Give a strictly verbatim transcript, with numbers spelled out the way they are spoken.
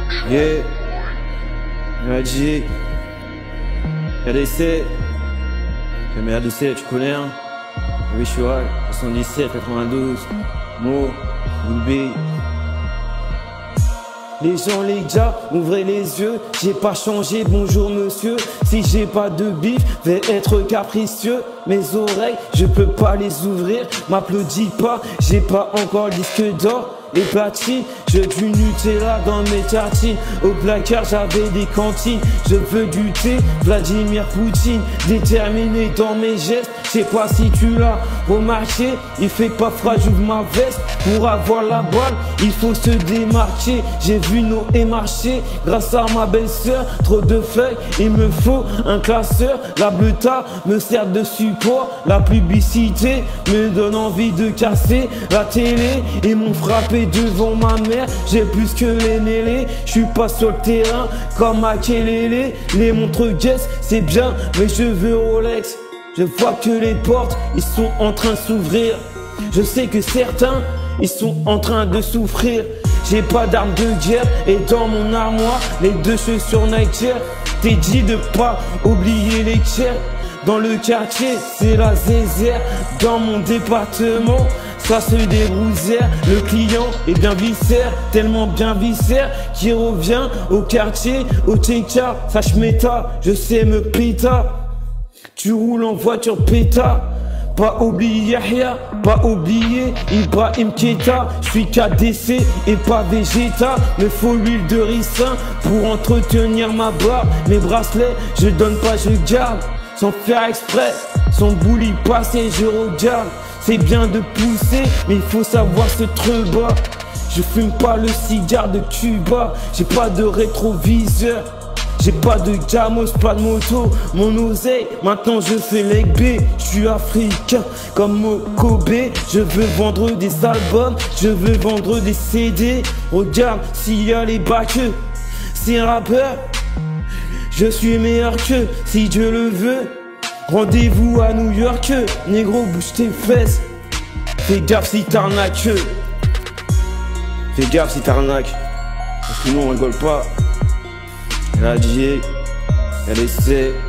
Yeah, R G, R D C, R D C, tu connais hein? Ritual, soixante-dix-sept, quatre-vingt-douze, Mo, Boulby. Les gens, les gars, ouvrez les yeux, j'ai pas changé, bonjour monsieur. Si j'ai pas de bif, vais être capricieux. Mes oreilles, je peux pas les ouvrir, m'applaudis pas, j'ai pas encore le disque d'or et platine. Je du Nutella dans mes tartines, au placard j'avais des cantines. Je veux du thé, Vladimir Poutine, déterminé dans mes gestes. Je sais pas si tu l'as remarqué, il fait pas froid, j'ouvre ma veste. Pour avoir la balle, il faut se démarquer. J'ai vu nos marcher grâce à ma belle-sœur. Trop de feuilles, il me faut un classeur. La bleuta me sert de support. La publicité me donne envie de casser la télé. Ils m'ont frappé devant ma mère, j'ai plus que les mêlés. Je suis pas sur le terrain comme Makelele. Les montres Guess, c'est bien, mais je veux Rolex. Je vois que les portes, ils sont en train de s'ouvrir. Je sais que certains, ils sont en train de souffrir. J'ai pas d'arme de guerre et dans mon armoire, les deux chaussures Nike. T'es dit de pas oublier les tiers. Dans le quartier, c'est la zézère. Dans mon département, ça se dérousère. Le client est bien viscère, tellement bien viscère, qui revient au quartier, au T K. Sache méta, je sais me péta. Tu roules en voiture péta. Pas oublier Yahya, pas oublier Ibrahim Keita. Je suis K D C et pas Vegeta. Me faut l'huile de ricin pour entretenir ma barbe. Mes bracelets, je donne pas, je garde. Sans faire exprès, son bouli passe et je regarde. C'est bien de pousser, mais il faut savoir se treubas. Je fume pas le cigare de Cuba. J'ai pas de rétroviseur. J'ai pas de gamos, pas de moto, mon oseille, maintenant je fais leg B. Je suis africain comme Mokobe. Je veux vendre des albums, je veux vendre des C D. Regarde s'il y a les bacs, c'est un rappeur. Je suis meilleur que, si Dieu le veut. Rendez-vous à New York, négro bouge tes fesses. Fais gaffe si t'arnaques. Fais gaffe si t'arnaques. Parce que nous on rigole pas. R D C, R D C.